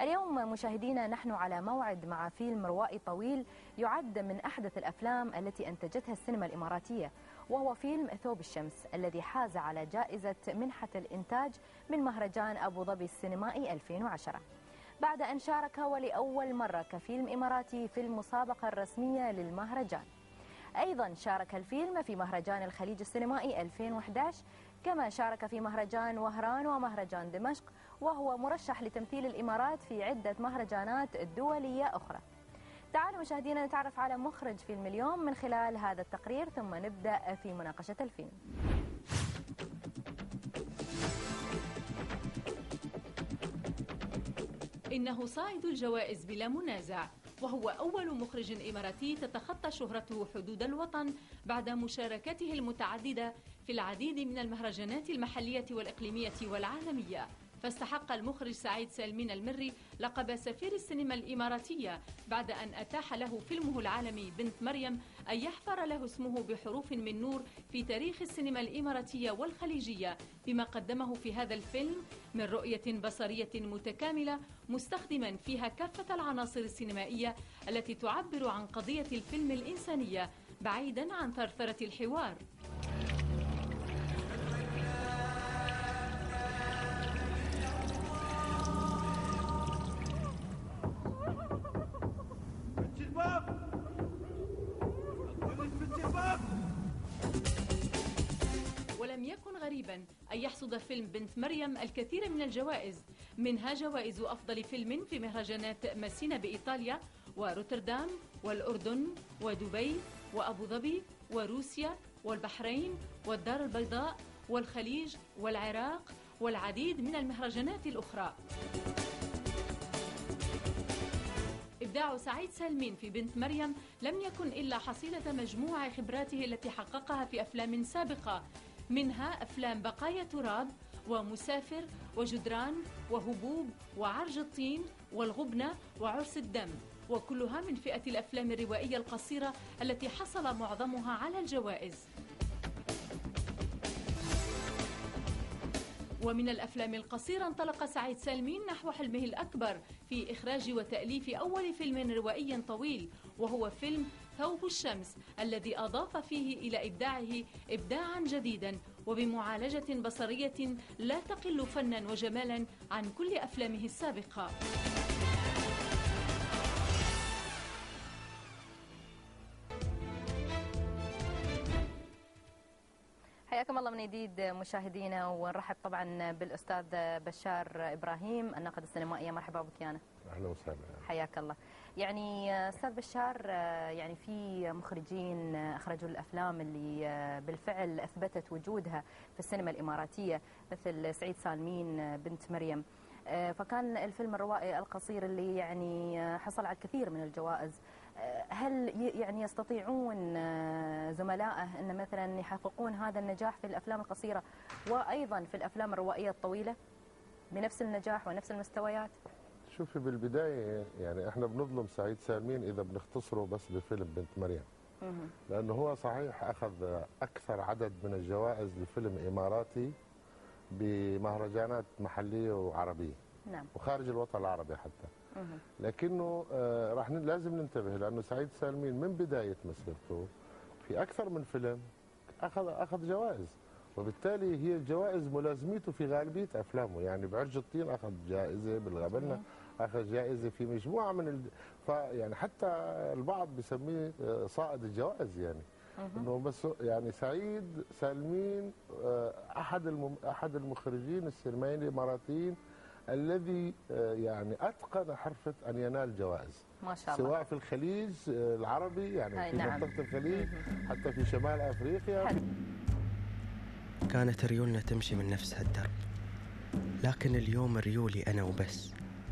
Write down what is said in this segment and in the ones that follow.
اليوم مشاهدينا نحن على موعد مع فيلم روائي طويل يعد من أحدث الأفلام التي أنتجتها السينما الإماراتية، وهو فيلم ثوب الشمس الذي حاز على جائزة منحة الإنتاج من مهرجان أبو ظبي السينمائي 2010 بعد أن شارك ولأول مرة كفيلم إماراتي في المسابقة الرسمية للمهرجان. أيضا شارك الفيلم في مهرجان الخليج السينمائي 2011، كما شارك في مهرجان وهران ومهرجان دمشق، وهو مرشح لتمثيل الإمارات في عدة مهرجانات دولية أخرى. تعالوا مشاهدينا نتعرف على مخرج فيلم اليوم من خلال هذا التقرير، ثم نبدأ في مناقشة الفيلم. إنه صاعد الجوائز بلا منازع، وهو أول مخرج إماراتي تتخطى شهرته حدود الوطن بعد مشاركته المتعددة في العديد من المهرجانات المحلية والإقليمية والعالمية. فاستحق المخرج سعيد سالمين المري لقب سفير السينما الإماراتية بعد أن أتاح له فيلمه العالمي بنت مريم أن يحفر له اسمه بحروف من نور في تاريخ السينما الإماراتية والخليجية، بما قدمه في هذا الفيلم من رؤية بصرية متكاملة مستخدما فيها كافة العناصر السينمائية التي تعبر عن قضية الفيلم الإنسانية بعيدا عن ثرثرة الحوار. ولم يكن غريبا أن يحصد فيلم بنت مريم الكثير من الجوائز، منها جوائز أفضل فيلم في مهرجانات مسينا بإيطاليا وروتردام والأردن ودبي وأبو ظبي وروسيا والبحرين والدار البيضاء والخليج والعراق والعديد من المهرجانات الأخرى. إبداع سعيد سالمين في بنت مريم لم يكن إلا حصيلة مجموع خبراته التي حققها في أفلام سابقة، منها أفلام بقايا تراب ومسافر وجدران وهبوب وعرج الطين والغبنة وعرس الدم، وكلها من فئة الأفلام الروائية القصيرة التي حصل معظمها على الجوائز. ومن الأفلام القصيرة انطلق سعيد سالمين نحو حلمه الأكبر في إخراج وتأليف أول فيلم روائي طويل، وهو فيلم ثوب الشمس الذي أضاف فيه إلى إبداعه إبداعا جديدا وبمعالجة بصرية لا تقل فنا وجمالا عن كل أفلامه السابقة. حياكم الله من جديد مشاهدينا، ونرحب طبعا بالاستاذ بشار ابراهيم الناقد السينمائي. مرحبا بك يانا. اهلا وسهلا. حياك الله. يعني استاذ بشار، يعني في مخرجين اخرجوا الافلام اللي بالفعل اثبتت وجودها في السينما الاماراتيه مثل سعيد سالمين بنت مريم، فكان الفيلم الروائي القصير اللي يعني حصل على الكثير من الجوائز. هل يعني يستطيعون زملائه أن مثلا يحققون هذا النجاح في الأفلام القصيرة وأيضا في الأفلام الروائية الطويلة بنفس النجاح ونفس المستويات؟ شوفي، بالبداية يعني احنا بنظلم سعيد سالمين إذا بنختصره بس بفيلم بنت مريم، لأنه هو صحيح أخذ أكثر عدد من الجوائز لفيلم إماراتي بمهرجانات محلية وعربية، نعم، وخارج الوطن العربي حتى. لكنه لازم ننتبه، لأنه سعيد سالمين من بداية مسيرته في أكثر من فيلم أخذ جوائز، وبالتالي هي الجوائز ملازمته في غالبية أفلامه. يعني بعرج الطين أخذ جائزة، بالغبنة أخذ جائزة، في مجموعة من فيعني حتى البعض بيسميه صائد الجوائز، يعني انه بس يعني سعيد سالمين احد المخرجين السينمائيين الاماراتيين الذي يعني اتقن حرفه ان ينال جوائز، ما شاء الله، سواء في الخليج العربي، يعني في نعم، منطقه الخليج، حتى في شمال افريقيا. كانت ريولنا تمشي من نفس هالدرب، لكن اليوم ريولي انا وبس.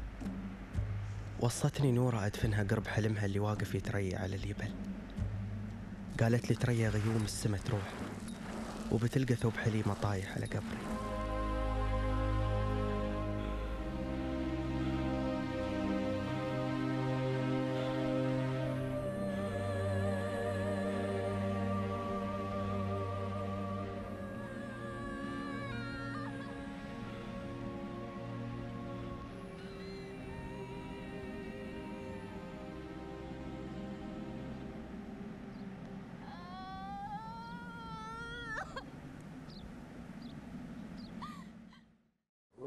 وصتني نورة ادفنها قرب حلمها اللي واقف يتريى على اليبل. قالت لي تريى غيوم السما تروح وبتلقى ثوب حليمة طايح على قبري.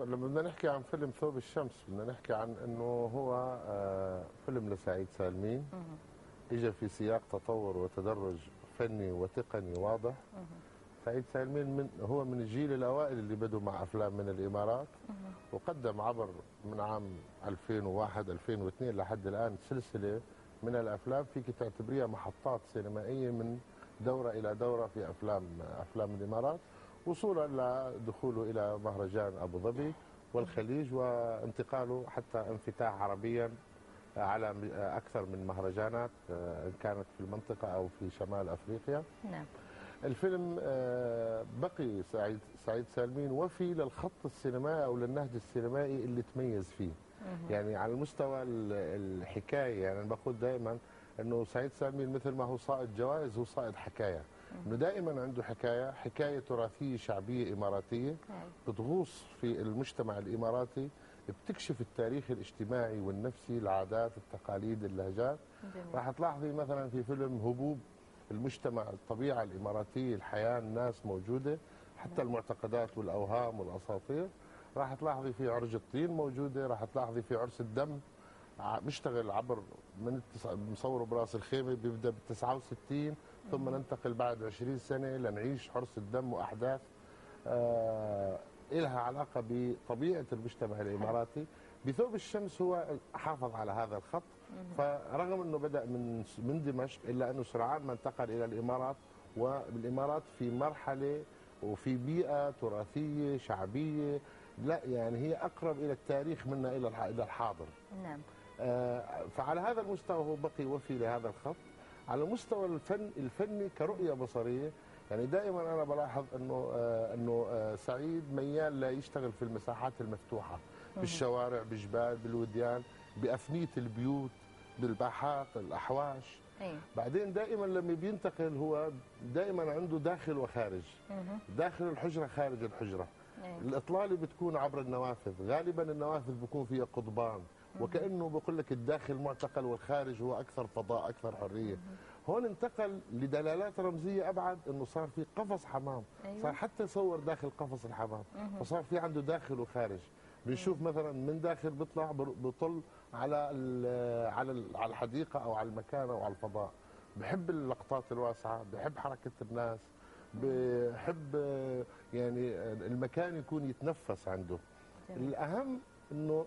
لما بدنا نحكي عن فيلم ثوب الشمس بدنا نحكي عن انه هو فيلم لسعيد سالمين، اجى في سياق تطور وتدرج فني وتقني واضح. سعيد سالمين هو من الجيل الاوائل اللي بدوا مع افلام من الامارات، وقدم عبر من عام 2001 2002 لحد الان سلسله من الافلام فيك تعتبريها محطات سينمائيه من دوره الى دوره في افلام الامارات، وصولا لدخوله الى مهرجان ابو ظبي والخليج، وانتقاله حتى انفتاح عربيا على اكثر من مهرجانات ان كانت في المنطقه او في شمال افريقيا. نعم. الفيلم بقي سعيد سالمين وفي للخط السينمائي او للنهج السينمائي اللي تميز فيه. يعني على المستوى الحكايه، يعني انا بقول دائما انه سعيد سالمين مثل ما هو صائد جوائز هو صائد حكايه، انه دائما عنده حكايه تراثيه شعبيه اماراتيه بتغوص في المجتمع الاماراتي، بتكشف التاريخ الاجتماعي والنفسي، العادات، التقاليد، اللهجات. راح تلاحظي مثلا في فيلم هبوب المجتمع، الطبيعه الاماراتيه، الحياه، الناس موجوده، حتى المعتقدات والاوهام والاساطير. راح تلاحظي في عرج الطين موجوده، راح تلاحظي في عرس الدم بيشتغل عبر من مصوره براس الخيمه، بيبدا بال 69 ثم ننتقل بعد 20 سنه لنعيش عرس الدم واحداث لها علاقه بطبيعه المجتمع الاماراتي. بثوب الشمس هو حافظ على هذا الخط، فرغم انه بدا من دمشق الا انه سرعان ما انتقل الى الامارات، والامارات في مرحله وفي بيئه تراثيه شعبيه، لا يعني هي اقرب الى التاريخ منا الى الحاضر. نعم. فعلى هذا المستوى هو بقي وفي لهذا الخط. على المستوى الفني كرؤيه بصريه، يعني دائما انا بلاحظ انه سعيد ميال لا يشتغل في المساحات المفتوحه، بالشوارع، بجبال، بالوديان، بافنيه البيوت، بالباحات، الاحواش. بعدين دائما لما بينتقل هو دائما عنده داخل وخارج، داخل الحجره خارج الحجره. الاطلاله بتكون عبر النوافذ، غالبا النوافذ بيكون فيها قضبان، وكانه بقول لك الداخل معتقل والخارج هو اكثر فضاء، اكثر حريه. هون انتقل لدلالات رمزيه ابعد، انه صار في قفص حمام. صار حتى يصور داخل قفص الحمام، فصار في عنده داخل وخارج. بنشوف مثلا من داخل بيطلع بطل على الحديقه او على المكان او على الفضاء. بحب اللقطات الواسعه، بحب حركه الناس، بحب يعني المكان يكون يتنفس عنده. الاهم انه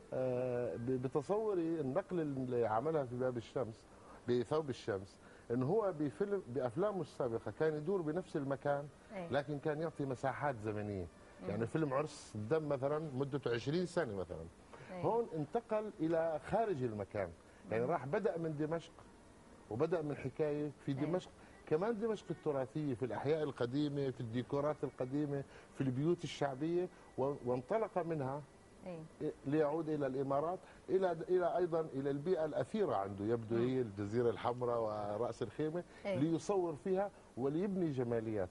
بتصوري النقل اللي عملها في باب الشمس بثوب الشمس، انه هو بافلامه السابقه كان يدور بنفس المكان، لكن كان يعطي مساحات زمنيه. يعني فيلم عرس الدم مثلا مدته 20 سنه مثلا، هون انتقل الى خارج المكان، يعني راح بدا من دمشق وبدا من حكايه في دمشق، كمان دمشق التراثيه، في الاحياء القديمه، في الديكورات القديمه، في البيوت الشعبيه، وانطلق منها ليعود الى الامارات، الى ايضا الى البيئه الاثيره عنده، يبدو هي الجزيره الحمراء وراس الخيمه، ليصور فيها وليبني جماليات.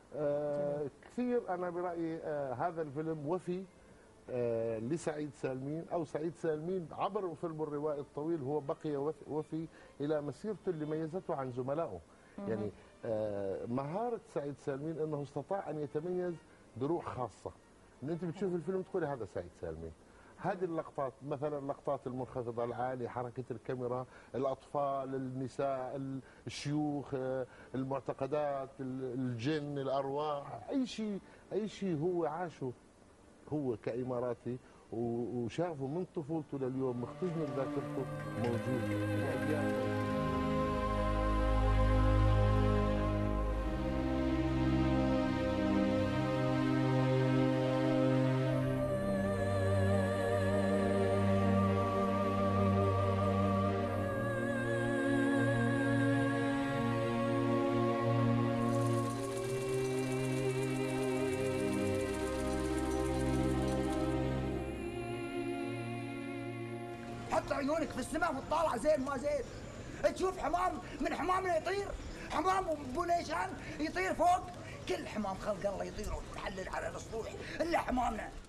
كثير انا برايي هذا الفيلم وفي لسعيد سالمين، او سعيد سالمين عبر فيلمه الروائي الطويل هو بقي وفي الى مسيرته اللي ميزته عن زملائه. يعني مهاره سعيد سالمين انه استطاع ان يتميز بروح خاصه، ان انت بتشوف الفيلم تقولي هذا سعيد سالمين. هذه اللقطات مثلا اللقطات المنخفضه العاليه، حركه الكاميرا، الاطفال، النساء، الشيوخ، المعتقدات، الجن، الارواح، اي شيء هو عاشه هو كاماراتي وشافه من طفولته لليوم مختزن بذاكرته موجود لاجيال. حط عيونك في السماء وتطالع زين ما زين، تشوف حمام من حمامنا يطير، حمام بوليشان يطير فوق، كل حمام خلق الله يطير ويحلل على السطوح الا حمامنا.